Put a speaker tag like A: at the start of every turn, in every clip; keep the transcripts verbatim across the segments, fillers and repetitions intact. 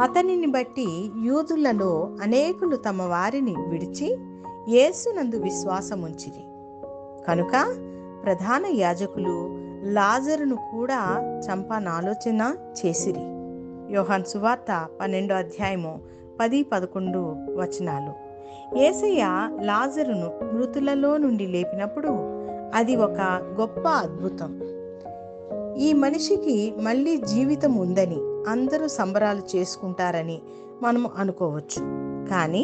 A: అతనిని బట్టి యూదులలో అనేకులు తమ వారిని విడిచి యేసునందు విశ్వాసముంచిరి. కనుక ప్రధాన యాజకులు లాజరును కూడా చంపనాలోచన చేసిరి. యోహాను సువార్త పన్నెండో అధ్యాయము పది పదకొండు వచనాలు. యేసయ్య లాజరును మృతులలో నుండి లేపినప్పుడు అది ఒక గొప్ప అద్భుతం. ఈ మనిషికి మళ్ళీ జీవితం ఉందని అందరూ సంబరాలు చేసుకుంటారని మనము అనుకోవచ్చు. కానీ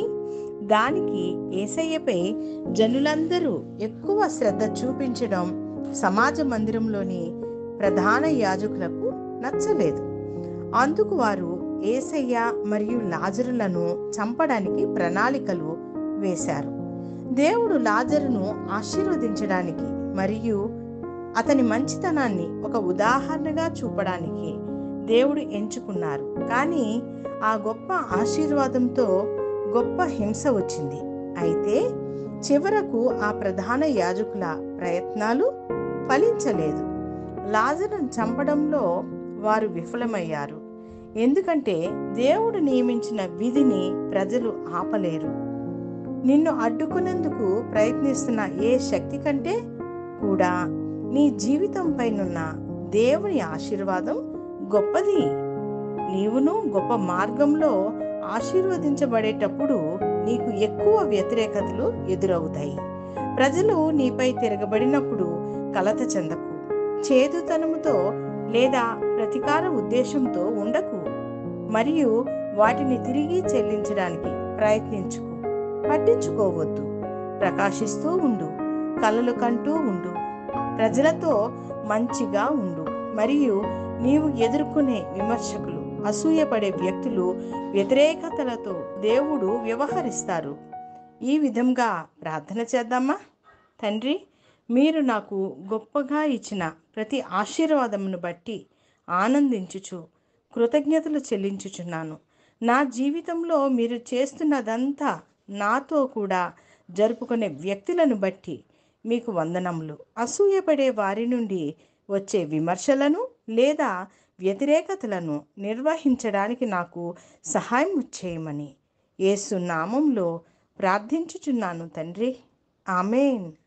A: దానికి యేసయ్యపై జనులందరూ ఎక్కువ శ్రద్ధ చూపించడం సమాజ మందిరంలోని ప్రధాన యాజకులకు నచ్చలేదు. అందుకు వారు యేసయ్య మరియు లాజరులను చంపడానికి ప్రణాళికలు వేశారు. దేవుడు లాజరును ఆశీర్వదించడానికి మరియు అతని మంచితనాన్ని ఒక ఉదాహరణగా చూపడానికి దేవుడు ఎంచుకున్నారు. కానీ ఆ గొప్ప ఆశీర్వాదంతో గొప్ప హింస వచ్చింది. అయితే చివరకు ఆ ప్రధాన యాజకుల ప్రయత్నాలు ఫలించలేదు. లాజరును చంపడంలో వారు విఫలమయ్యారు. ఎందుకంటే దేవుడు నియమించిన విధిని ప్రజలు ఆపలేరు. నిన్ను అడ్డుకునేందుకు ప్రయత్నిస్తున్న ఏ శక్తి కంటే కూడా నీ జీవితం పైనున్న దేవుని ఆశీర్వాదం గొప్పది. నీవును గొప్ప మార్గంలో ఆశీర్వదించబడేటప్పుడు నీకు ఎక్కువ వ్యతిరేకతలు ఎదురవుతాయి. ప్రజలు నీపై తిరగబడినప్పుడు కలత చెందకు. చేదుతనముతో లేదా ప్రతీకార ఉద్దేశంతో ఉండకు. మరియు వాటిని తిరిగి చెల్లించడానికి ప్రయత్నించుకు. పట్టించుకోవద్దు. ప్రకాశిస్తూ ఉండు. కలలు కంటూ ఉండు. ప్రజలతో మంచిగా ఉండు. మరియు నీవు ఎదుర్కొనే విమర్శకులు, అసూయపడే వ్యక్తులు, వ్యతిరేకతలతో దేవుడు వ్యవహరిస్తారు. ఈ విధంగా ప్రార్థన చేద్దామా? తండ్రి, మీరు నాకు గొప్పగా ఇచ్చిన ప్రతి ఆశీర్వాదమును బట్టి ఆనందించుచు కృతజ్ఞతలు చెల్లించుచున్నాను. నా జీవితంలో మీరు చేస్తున్నదంతా నాతో కూడా జరుపుకునే వ్యక్తులను బట్టి మీకు వందనములు. అసూయపడే వారి నుండి వచ్చే విమర్శలను లేదా వ్యతిరేకతలను నిర్వహించడానికి నాకు సహాయం చేయమని యేసు నామంలో ప్రార్థించుచున్నాను తండ్రి. ఆమేన్.